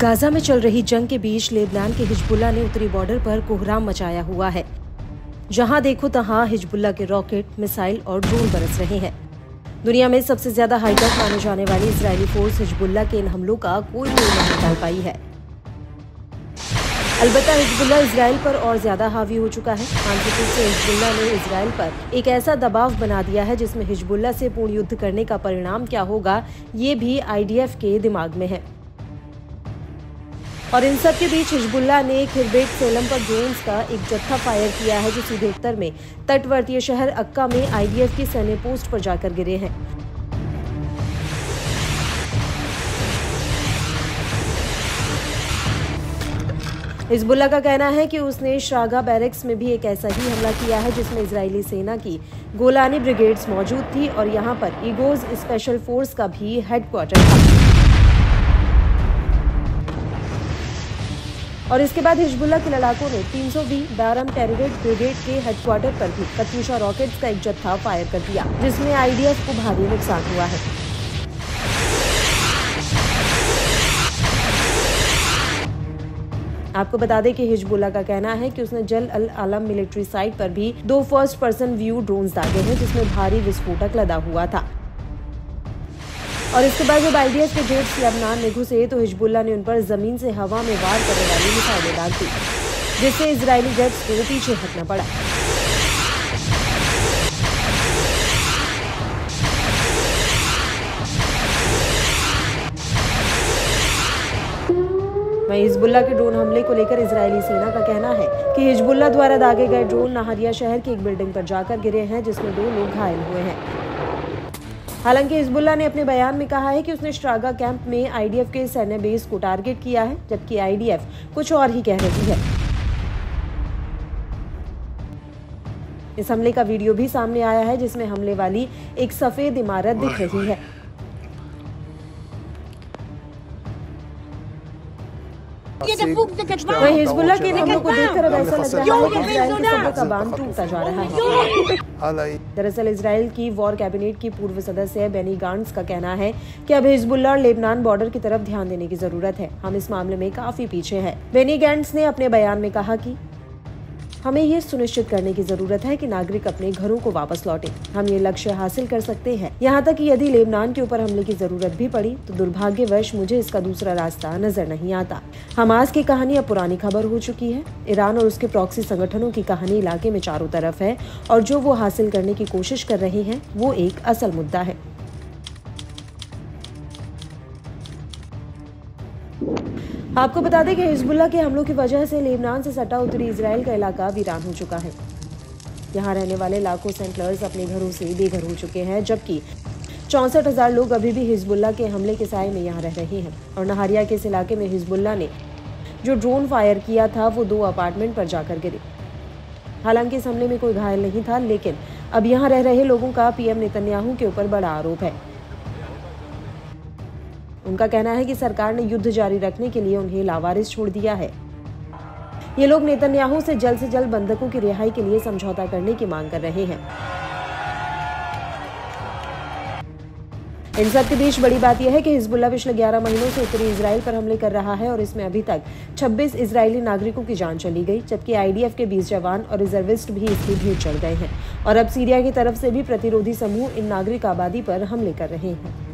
Gaza में चल रही जंग के बीच लेबनान के हिजबुल्लाह ने उत्तरी बॉर्डर पर कोहराम मचाया हुआ है। जहां देखो तहां हिजबुल्लाह के रॉकेट, मिसाइल और ड्रोन बरस रहे हैं। दुनिया में सबसे ज्यादा हाईटेक माने जाने वाली इजरायली फोर्स हिजबुल्लाह के इन हमलों का कोई तोड़ नहीं निकाल पाई है। अलबत्ता हिजबुल्लाह इजराइल पर और ज्यादा हावी हो चुका है। आंतरिक रूप से हिजबुल्लाह ने इजराइल पर एक ऐसा दबाव बना दिया है जिसमें हिजबुल्लाह से पूर्ण युद्ध करने का परिणाम क्या होगा, ये भी IDF के दिमाग में है। और इन सब के बीच हिजबुल्लाह ने खिरबेट सेलम पर ड्रोन्स का एक जत्था फायर किया है जो सीधे उत्तर में तटवर्तीय शहर अक्का में IDF की सैन्य पोस्ट पर जाकर गिरे हैं। हिजबुल्लाह का कहना है कि उसने श्रागा बैरक्स में भी एक ऐसा ही हमला किया है जिसमें इजरायली सेना की गोलानी ब्रिगेड्स मौजूद थी और यहां पर ईगोज स्पेशल फोर्स का भी हेडक्वार्टर था। और इसके बाद हिजबुल्लाह के लड़ाकों ने 320 बारम टेररिस्ट ब्रिगेड के हेडक्वार्टर पर भी कत्यूशा रॉकेट्स का एक जत्था फायर कर दिया जिसमें IDF को भारी नुकसान हुआ है। आपको बता दें कि हिजबुल्लाह का कहना है कि उसने जल अल आलम मिलिट्री साइट पर भी 2 फर्स्ट पर्सन व्यू ड्रोन्स दागे हैं जिसमें भारी विस्फोटक लदा हुआ था। और इसके बाद जब IDF के जेट्स लेबनान में घुसे तो हिजबुल्लाह ने उन पर जमीन से हवा में वार करने वाली मिसाइलें दाग दी जिससे इजरायली जेट्स को पीछे हटना पड़ा। वहीं हिजबुल्लाह के ड्रोन हमले को लेकर इजरायली सेना का कहना है कि हिजबुल्लाह द्वारा दागे गए ड्रोन नाहरिया शहर की एक बिल्डिंग पर जाकर गिरे हैं जिसमें 2 लोग घायल हुए हैं। हालांकि हिजबुल्लाह ने अपने बयान में कहा है कि उसने श्रागा कैंप में IDF के सैन्य बेस को टारगेट किया है, जबकि IDF कुछ और ही कह रही है। इस हमले का वीडियो भी सामने आया है जिसमें हमले वाली एक सफेद इमारत दिख रही है। वहीं हिजबुल्लाह के हमलों को देखकर अब ऐसा लग रहा है कि इजराइल के सभ्य का बांध टूटता जा रहा है। दरअसल इजराइल की वॉर कैबिनेट की पूर्व सदस्य बेनी गांट्स का कहना है कि अब हिजबुल्लाह और लेबनान बॉर्डर की तरफ ध्यान देने की जरूरत है। हम इस मामले में काफी पीछे हैं। बेनी गांट्स ने अपने बयान में कहा कि हमें ये सुनिश्चित करने की जरूरत है कि नागरिक अपने घरों को वापस लौटें। हम ये लक्ष्य हासिल कर सकते हैं। यहाँ तक कि यदि लेबनान के ऊपर हमले की जरूरत भी पड़ी तो दुर्भाग्यवश मुझे इसका दूसरा रास्ता नजर नहीं आता। हमास की कहानी अब पुरानी खबर हो चुकी है। ईरान और उसके प्रॉक्सी संगठनों की कहानी इलाके में चारों तरफ है और जो वो हासिल करने की कोशिश कर रहे हैं वो एक असल मुद्दा है। आपको बता दें कि हिजबुल्लाह के हमलों की वजह से लेबनान से सटा उत्तरी इजराइल का इलाका वीरान हो चुका है। यहाँ रहने वाले लाखों सेंटलर्स अपने घरों से बेघर हो चुके हैं, जबकि 64,000 लोग अभी भी हिजबुल्लाह के हमले के साए में यहाँ रह रहे हैं। और नाहरिया के इस इलाके में हिजबुल्लाह ने जो ड्रोन फायर किया था वो 2 अपार्टमेंट पर जाकर गिरे। हालांकि इस हमले में कोई घायल नहीं था, लेकिन अब यहाँ रह रहे लोगों का PM नेतन्याहू के ऊपर बड़ा आरोप है। उनका कहना है कि सरकार ने युद्ध जारी रखने के लिए उन्हें लावारिस छोड़ दिया है। ये लोग नेतन्याहू से जल्द बंधकों की रिहाई के लिए समझौता करने की मांग कर रहे हैं। इन सब के बीच बड़ी बात यह है कि हिजबुल्लाह पिछले 11 महीनों से उत्तरी इजराइल पर हमले कर रहा है और इसमें अभी तक 26 इजरायली नागरिकों की जान चली गई, जबकि IDF के 20 जवान और रिजर्विस्ट भी इसकी भीड़ चढ़ गए हैं। और अब सीरिया की तरफ से भी प्रतिरोधी समूह इन नागरिक आबादी पर हमले कर रहे हैं।